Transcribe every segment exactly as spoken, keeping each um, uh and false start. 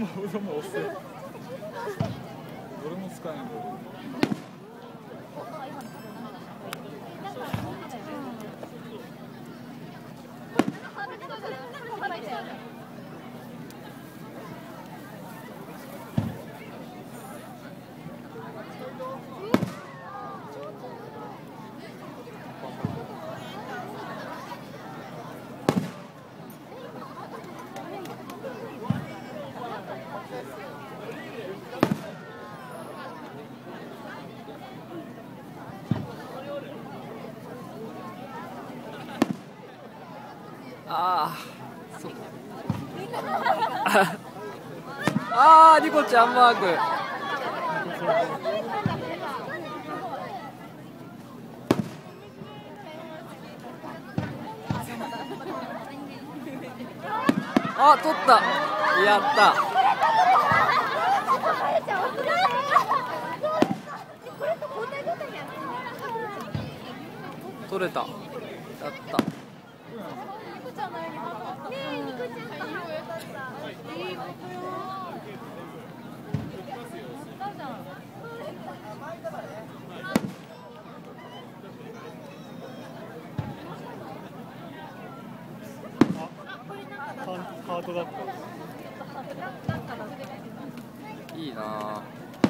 も俺も押せ。俺も使えんの。 ああ、そう。ああ、ニコちゃんマーク。あ、取った。やった。取れた。やった。 ハートだった。 いいなあ。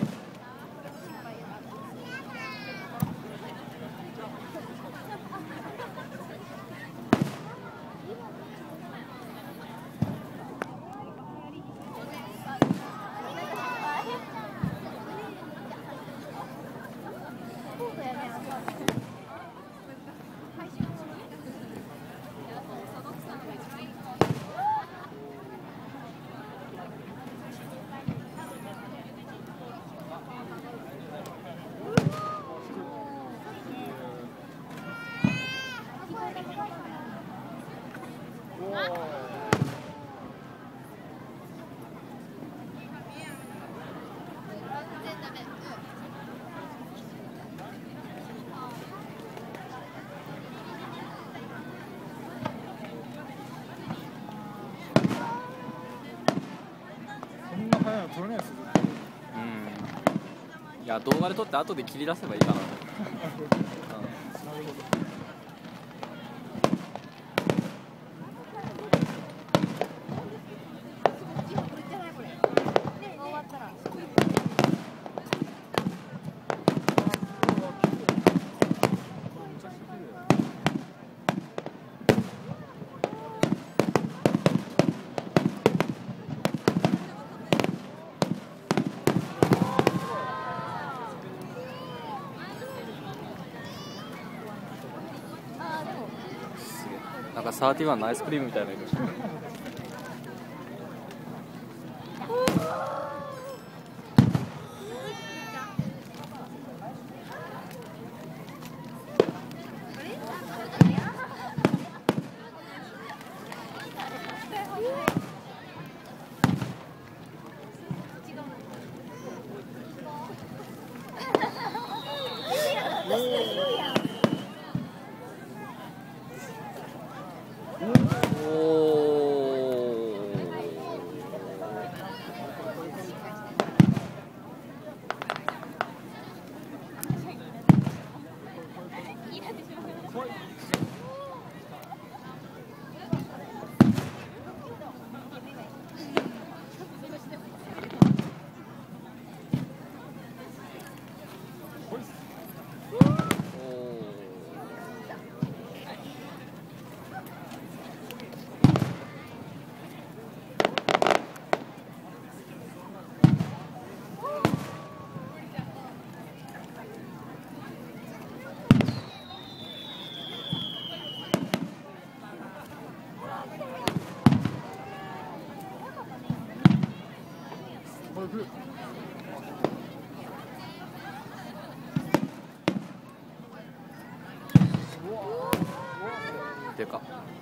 そんな早いの取れないですよ。 うん。いや、動画で撮って後で切り出せばいいかな。うん、なるほど。なんかサーティワンのアイスクリームみたいな色してる。でか。